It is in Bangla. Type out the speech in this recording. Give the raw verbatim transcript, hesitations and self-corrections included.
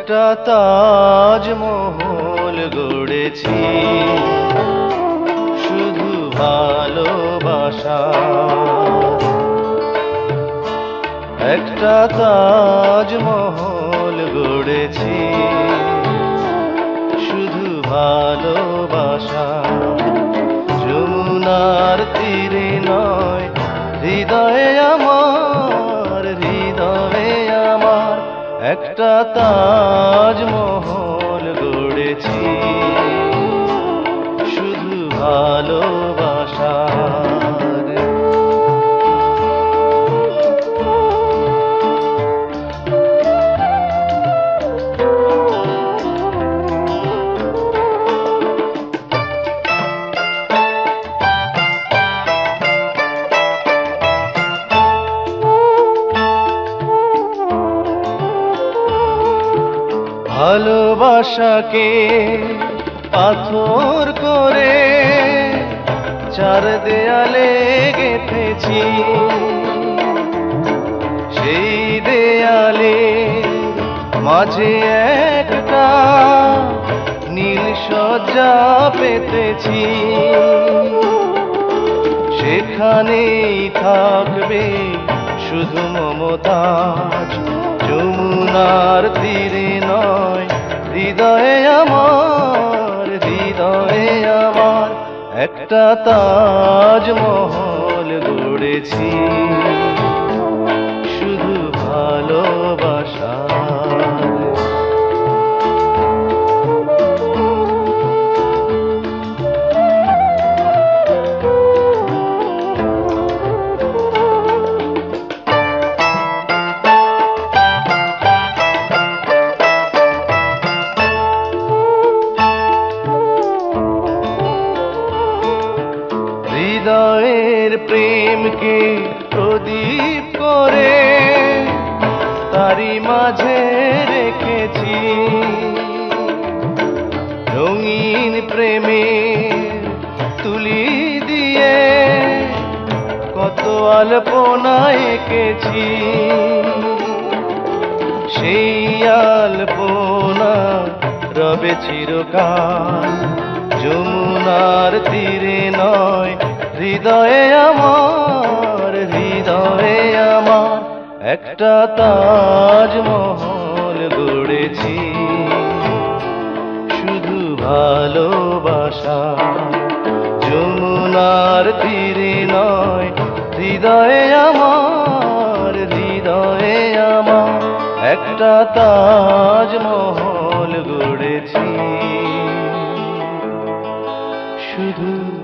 একটা তাজমহল গড়েছি শুধু ভালোবাসা। একটা তাজমহল গড়েছি শুধু ভালোবাসা। যমুনার তীরে নয়, হৃদয়ে আমার, হৃদয়ে আমার একটা তাজমহল গড়েছি শুধু ভালোবাসা। ভালোবাসাকে পাথর করে চার দেয়ালে গেঁথেছি, সেই দেয়ালে মাঝে একটা নীল সজ্জা পেতেছি। সেখানেই থাকবে শুধু মমতাজ, যমুনার তীরে নয়, হৃদয়ে আমার, হৃদয়ে আমার একটা তাজমহল গড়েছি শুধু ভালোবাসা। হৃদয়ের প্রেমকে প্রদীপ করে তারি মাঝে রেখেছি, রঙিন প্রেমের তুলি দিয়ে কত আলপনা এঁকেছি। সেই আলপনা রবে চিরকাল, যমুনার তীরে নয়, হৃদয়ে আমার, হৃদয়ে আমার একটা তাজমহল গড়েছি শুধু ভালোবাসা। যমুনার তীরে নয়, হৃদয়ে আমার, হৃদয়ে আমার একটা তাজমহল গড়েছি শুধু